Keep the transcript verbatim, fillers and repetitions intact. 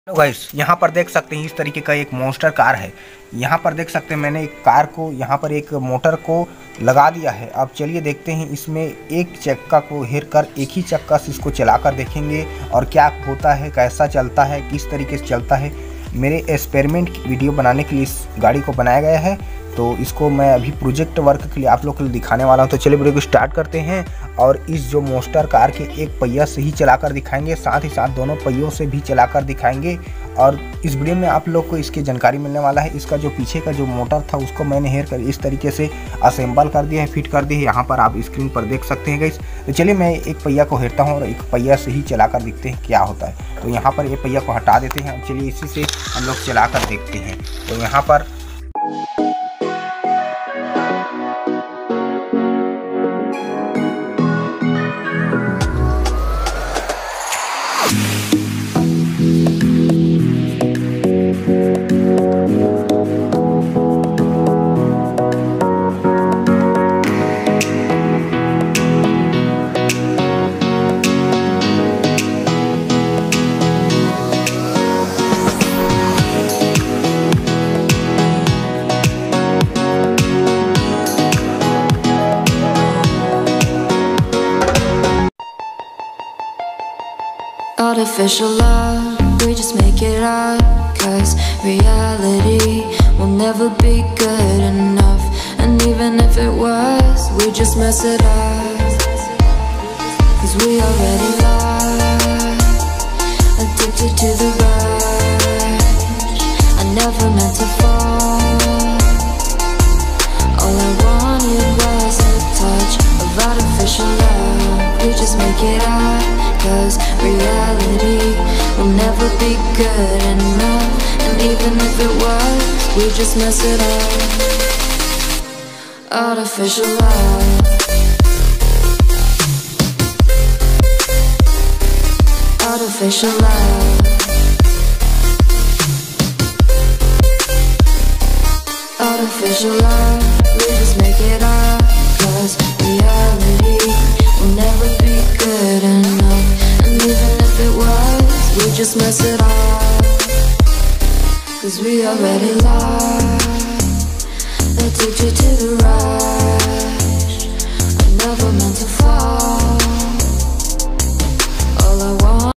Hello guys, यहाँ पर देख सकते हैं इस तरीके का एक मॉन्स्टर कार है। यहाँ पर देख सकते हैं मैंने एक कार को यहाँ पर एक मोटर को लगा दिया है। अब चलिए देखते हैं इसमें एक चक्का को हेर कर एक ही चक्का से इसको चलाकर देखेंगे और क्या होता है, कैसा चलता है, किस तरीके से चलता है। मेरे एक्सपेरिमेंट वीडियो बनाने के लिए इस गाड़ी को बनाया गया है, तो इसको मैं अभी प्रोजेक्ट वर्क के लिए आप लोग को दिखाने वाला हूं। तो चलिए वीडियो को स्टार्ट करते हैं और इस जो मॉन्स्टर कार के एक पहिया से ही चलाकर दिखाएंगे, साथ ही साथ दोनों पहियों से भी चलाकर दिखाएंगे। और इस वीडियो में आप लोग को इसकी जानकारी मिलने वाला है। इसका जो पीछे का जो मोटर था उसको मैंने हेर कर इस तरीके से असेंबल कर दिया है, फिट कर दिया है। यहाँ पर आप स्क्रीन पर देख सकते हैं गाइस। तो चलिए मैं एक पहिया को हेरता हूँ और एक पहिया से ही चलाकर देखते हैं क्या होता है। तो यहाँ पर एक पहिया को हटा देते हैं। अब चलिए इसी से हम लोग चलाकर देखते हैं। तो यहाँ पर Artificial love, we just make it up, 'cause reality will never be good enough. And even if it was, we just mess it up, 'cause we already lost, addicted to the rush. I never meant to fall, all I wanted was a touch of artificial love. We just make it up, 'cause reality will never be good enough. And even if it was, we just mess it up. Artificial love, artificial love, artificial love. We just make it up, 'cause reality will never be good enough. And even if it was, we just mess it up, 'cause we already lost, addicted to the rush.